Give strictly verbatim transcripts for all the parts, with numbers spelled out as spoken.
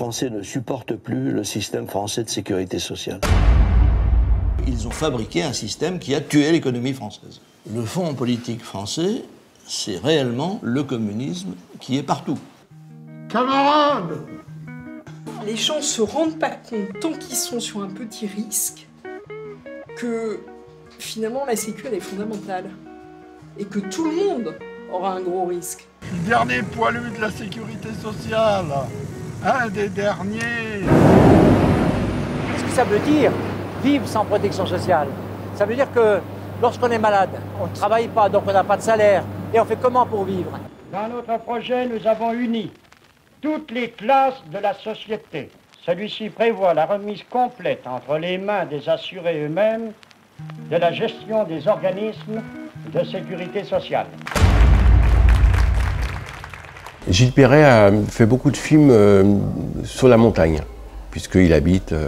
Français ne supportent plus le système français de sécurité sociale. Ils ont fabriqué un système qui a tué l'économie française. Le fond politique français, c'est réellement le communisme qui est partout. Camarades! Les gens se rendent pas compte, tant qu'ils sont sur un petit risque, que finalement la sécu elle est fondamentale. Et que tout le monde aura un gros risque. Le dernier poilu de la sécurité sociale, un des derniers. Qu'est-ce que ça veut dire, vivre sans protection sociale? Ça veut dire que lorsqu'on est malade, on ne travaille pas, donc on n'a pas de salaire. Et on fait comment pour vivre? Dans notre projet, nous avons uni toutes les classes de la société. Celui-ci prévoit la remise complète entre les mains des assurés eux-mêmes de la gestion des organismes de sécurité sociale. Gilles Perret a fait beaucoup de films euh, sur la montagne, puisqu'il habite, euh,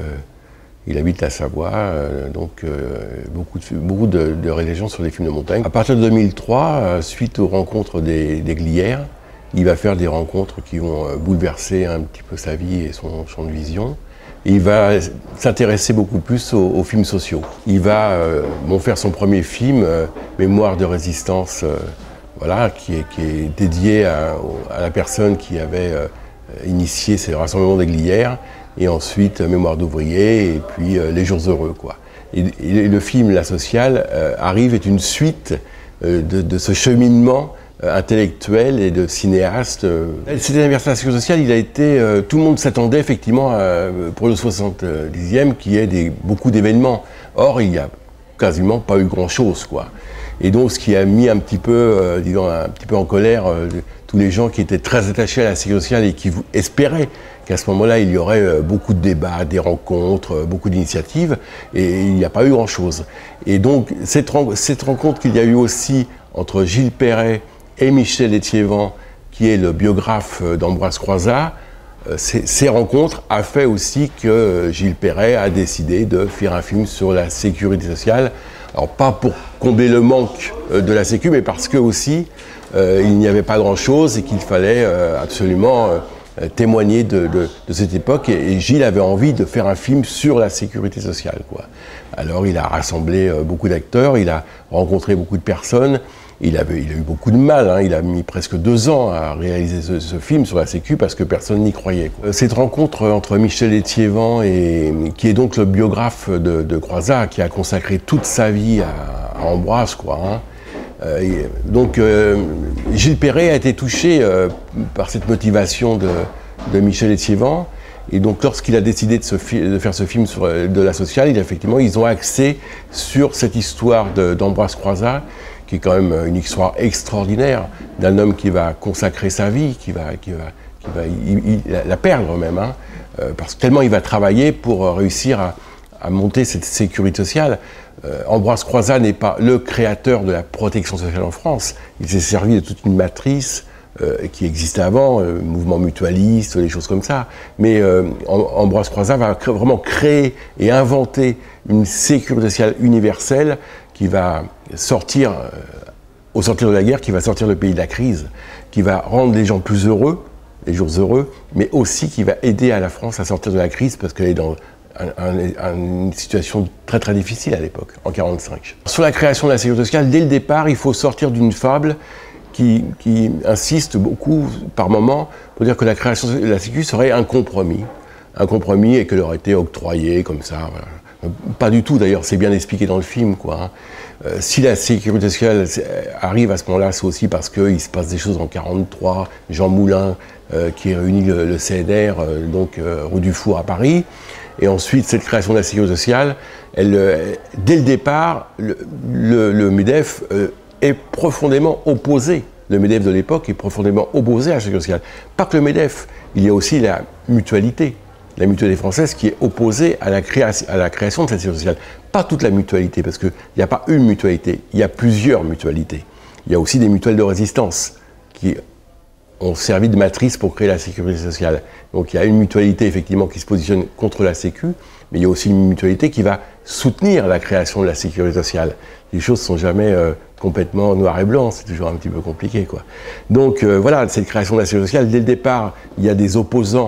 il habite la Savoie, euh, donc euh, beaucoup, de, beaucoup de, de réalisations sur les films de montagne. À partir de deux mille trois, euh, suite aux rencontres des, des Glières, il va faire des rencontres qui vont euh, bouleverser un petit peu sa vie et son champ de vision. Et il va s'intéresser beaucoup plus aux, aux films sociaux. Il va euh, bon, faire son premier film, euh, Mémoire de résistance, euh, voilà, qui est, qui est dédié à, à la personne qui avait euh, initié ces rassemblements des Glières, et ensuite euh, Mémoire d'ouvrier, et puis euh, Les jours heureux, quoi. Et, et le film La Sociale euh, arrive, est une suite euh, de, de ce cheminement euh, intellectuel et de cinéaste. Euh. Cet anniversaire de la Sécurité sociale, il a été, euh, tout le monde s'attendait effectivement à, pour le soixante-dixième qu'il y ait des, beaucoup d'événements. Or, il n'y a quasiment pas eu grand-chose, quoi. Et donc, ce qui a mis un petit peu, euh, disons, un petit peu en colère euh, tous les gens qui étaient très attachés à la sécurité sociale et qui espéraient qu'à ce moment-là, il y aurait euh, beaucoup de débats, des rencontres, euh, beaucoup d'initiatives, et il n'y a pas eu grand-chose. Et donc, cette, ren cette rencontre qu'il y a eu aussi entre Gilles Perret et Michel Étiévant, qui est le biographe d'Ambroise Croizat, euh, ces, ces rencontres a fait aussi que euh, Gilles Perret a décidé de faire un film sur la sécurité sociale. Alors pas pour combler le manque euh, de la sécu, mais parce que aussi euh, il n'y avait pas grand-chose et qu'il fallait euh, absolument euh, témoigner de, de, de cette époque. Et, et Gilles avait envie de faire un film sur la sécurité sociale, quoi. Alors il a rassemblé euh, beaucoup d'acteurs, il a rencontré beaucoup de personnes. Il, avait, il a eu beaucoup de mal, hein. Il a mis presque deux ans à réaliser ce, ce film sur la sécu parce que personne n'y croyait, quoi. Cette rencontre entre Michel Étiévant, et, qui est donc le biographe de, de Croizat, qui a consacré toute sa vie à, à Ambroise, quoi, hein. Euh, et, donc euh, Gilles Perret a été touché euh, par cette motivation de, de Michel Étiévant. Et donc, lorsqu'il a décidé de, se de faire ce film sur de la sociale, il, effectivement, ils ont axé sur cette histoire d'Ambroise Croizat, qui est quand même une histoire extraordinaire d'un homme qui va consacrer sa vie, qui va, qui va, qui va il, il, la perdre même, hein, euh, parce que tellement il va travailler pour réussir à, à monter cette sécurité sociale. Euh, Ambroise Croizat n'est pas le créateur de la protection sociale en France. Il s'est servi de toute une matrice euh, qui existait avant, euh, mouvement mutualiste, des choses comme ça. Mais euh, Ambroise Croizat va cré vraiment créer et inventer une sécurité sociale universelle qui va sortir, euh, au sortir de la guerre, qui va sortir le pays de la crise, qui va rendre les gens plus heureux, les jours heureux, mais aussi qui va aider à la France à sortir de la crise parce qu'elle est dans un, un, une situation très très difficile à l'époque, en quarante-cinq. Sur la création de la sécurité sociale, dès le départ, il faut sortir d'une fable qui, qui insiste beaucoup par moment pour dire que la création de la sécurité serait un compromis, un compromis et qu'elle aurait été octroyée comme ça, voilà. Pas du tout d'ailleurs, c'est bien expliqué dans le film, quoi, hein. Euh, si la sécurité sociale arrive à ce moment-là, c'est aussi parce qu'il se passe des choses en quarante-trois, Jean Moulin euh, qui réunit le, le C N R, euh, donc euh, rue du Four à Paris, et ensuite cette création de la sécurité sociale, elle, euh, dès le départ, le, le, le MEDEF euh, est profondément opposé, le MEDEF de l'époque est profondément opposé à la sécurité sociale. Pas que le MEDEF, il y a aussi la mutualité. La mutualité française qui est opposée à la, création, à la création de cette sécurité sociale. Pas toute la mutualité, parce qu'il n'y a pas une mutualité, il y a plusieurs mutualités. Il y a aussi des mutuelles de résistance qui ont servi de matrice pour créer la sécurité sociale. Donc il y a une mutualité effectivement qui se positionne contre la sécu, mais il y a aussi une mutualité qui va soutenir la création de la sécurité sociale. Les choses ne sont jamais euh, complètement noir et blanc, c'est toujours un petit peu compliqué, quoi. Donc euh, voilà, cette création de la sécurité sociale, dès le départ, il y a des opposants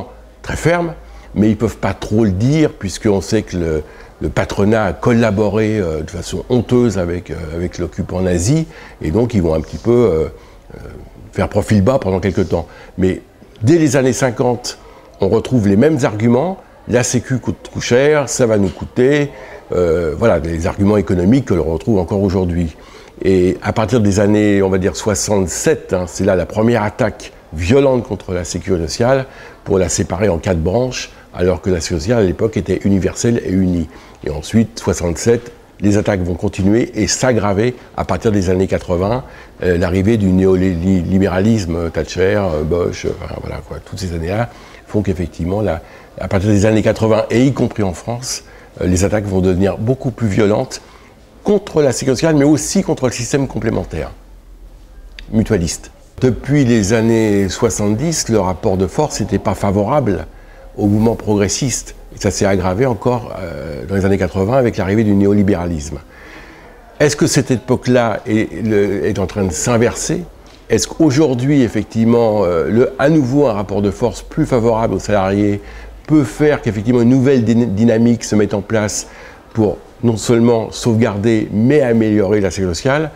très ferme, mais ils ne peuvent pas trop le dire, puisqu'on sait que le, le patronat a collaboré euh, de façon honteuse avec, euh, avec l'occupant nazi, et donc ils vont un petit peu euh, euh, faire profil bas pendant quelques temps. Mais dès les années cinquante, on retrouve les mêmes arguments. La Sécu coûte trop cher, ça va nous coûter. Euh, voilà, des arguments économiques que l'on retrouve encore aujourd'hui. Et à partir des années, on va dire soixante-sept, hein, c'est là la première attaque violente contre la sécurité sociale pour la séparer en quatre branches, alors que la sécurité sociale à l'époque était universelle et unie. Et ensuite, soixante-sept, les attaques vont continuer et s'aggraver à partir des années quatre-vingts, euh, l'arrivée du néolibéralisme, Thatcher, Bosch, enfin, voilà, quoi, toutes ces années-là font qu'effectivement, là, à partir des années quatre-vingts, et y compris en France, euh, les attaques vont devenir beaucoup plus violentes contre la sécurité sociale, mais aussi contre le système complémentaire, mutualiste. Depuis les années soixante-dix, le rapport de force n'était pas favorable au mouvement progressiste. Et ça s'est aggravé encore euh, dans les années quatre-vingts avec l'arrivée du néolibéralisme. Est-ce que cette époque-là est, est en train de s'inverser? Est-ce qu'aujourd'hui, effectivement, euh, le, à nouveau un rapport de force plus favorable aux salariés peut faire qu'effectivement une nouvelle dynamique se mette en place pour non seulement sauvegarder, mais améliorer la sécurité sociale?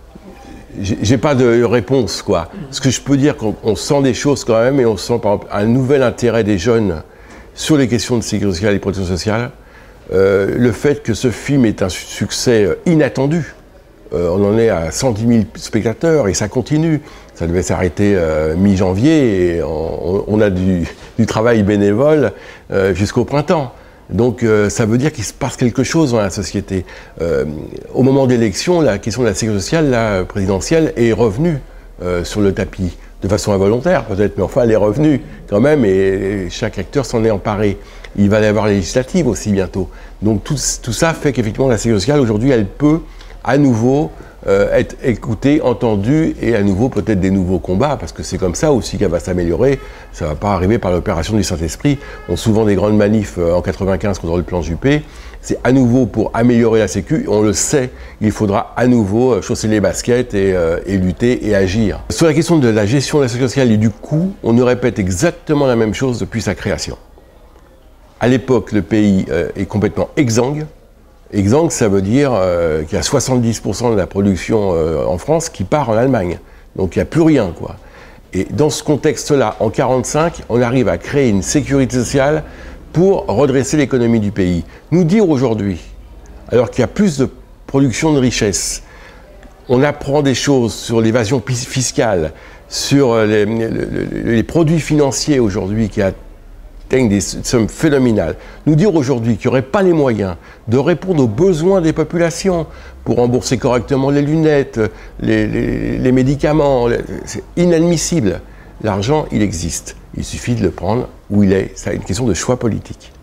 J'ai pas de réponse, quoi. Ce que je peux dire, qu'on sent des choses quand même, et on sent par exemple un nouvel intérêt des jeunes sur les questions de sécurité sociale et de protection sociale. Euh, le fait que ce film est un succès inattendu. Euh, on en est à cent dix mille spectateurs et ça continue. Ça devait s'arrêter euh, mi-janvier et on, on a du, du travail bénévole euh, jusqu'au printemps. Donc euh, ça veut dire qu'il se passe quelque chose dans la société. Euh, au moment de l'élection, la question de la sécurité sociale, la présidentielle, est revenue euh, sur le tapis. De façon involontaire peut-être, mais enfin elle est revenue quand même et, et chaque acteur s'en est emparé. Il va y avoir les législatives aussi bientôt. Donc tout, tout ça fait qu'effectivement la sécurité sociale aujourd'hui, elle peut à nouveau euh, être écoutée, entendue et à nouveau peut-être des nouveaux combats, parce que c'est comme ça aussi qu'elle va s'améliorer. Ça ne va pas arriver par l'opération du Saint-Esprit. On souvent des grandes manifs euh, en quatre-vingt-quinze contre le plan Juppé. C'est à nouveau pour améliorer la sécu. On le sait, il faudra à nouveau euh, chausser les baskets et, euh, et lutter et agir. Sur la question de la gestion de la sécurité sociale et du coût, on nous répète exactement la même chose depuis sa création. À l'époque, le pays euh, est complètement exsangue. Exsangue, ça veut dire euh, qu'il y a soixante-dix pour cent de la production euh, en France qui part en Allemagne. Donc il n'y a plus rien, quoi. Et dans ce contexte-là, en mille neuf cent quarante-cinq, on arrive à créer une sécurité sociale pour redresser l'économie du pays. Nous dire aujourd'hui, alors qu'il y a plus de production de richesses, on apprend des choses sur l'évasion fiscale, sur les, les, les produits financiers aujourd'hui qui atteignent des sommes phénoménales. Nous dire aujourd'hui qu'il n'y aurait pas les moyens de répondre aux besoins des populations pour rembourser correctement les lunettes, les, les, les médicaments, c'est inadmissible. L'argent, il existe. Il suffit de le prendre où il est. C'est une question de choix politique.